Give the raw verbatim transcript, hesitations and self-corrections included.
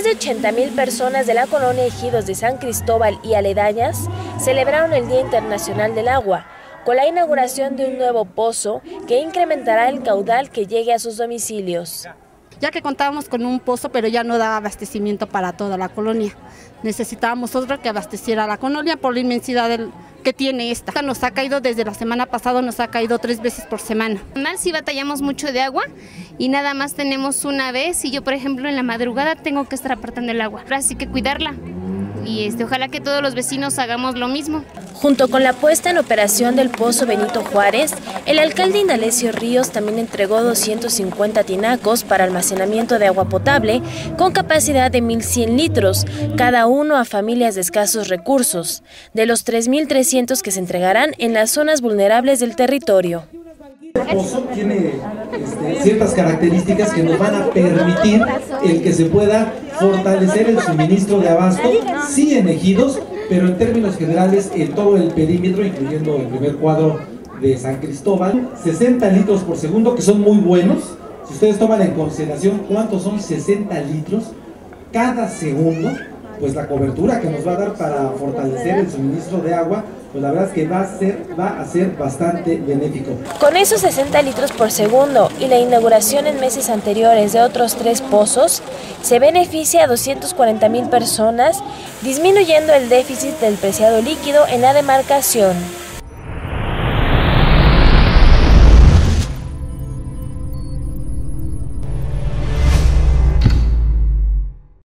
de ochenta mil personas de la colonia Ejidos de San Cristóbal y aledañas celebraron el Día Internacional del Agua, con la inauguración de un nuevo pozo que incrementará el caudal que llegue a sus domicilios. Ya que contábamos con un pozo, pero ya no daba abastecimiento para toda la colonia. Necesitábamos otro que abasteciera a la colonia por la inmensidad del, que tiene esta. Nos ha caído desde la semana pasada, nos ha caído tres veces por semana. Sí batallamos mucho de agua y nada más tenemos una vez y yo, por ejemplo, en la madrugada tengo que estar apartando el agua. Así que cuidarla y este, ojalá que todos los vecinos hagamos lo mismo. Junto con la puesta en operación del Pozo Benito Juárez, el alcalde Indalecio Ríos también entregó doscientos cincuenta tinacos para almacenamiento de agua potable con capacidad de mil cien litros, cada uno a familias de escasos recursos, de los tres mil trescientos que se entregarán en las zonas vulnerables del territorio. El pozo tiene este, ciertas características que nos van a permitir el que se pueda fortalecer el suministro de abasto, sí en Ejidos, pero en términos generales en todo el perímetro, incluyendo el primer cuadro de San Cristóbal, sesenta litros por segundo, que son muy buenos. Si ustedes toman en consideración cuántos son sesenta litros cada segundo, pues la cobertura que nos va a dar para fortalecer el suministro de agua, pues la verdad es que va a ser, va a ser bastante benéfico. Con esos sesenta litros por segundo y la inauguración en meses anteriores de otros tres pozos, se beneficia a doscientas cuarenta mil personas, disminuyendo el déficit del preciado líquido en la demarcación.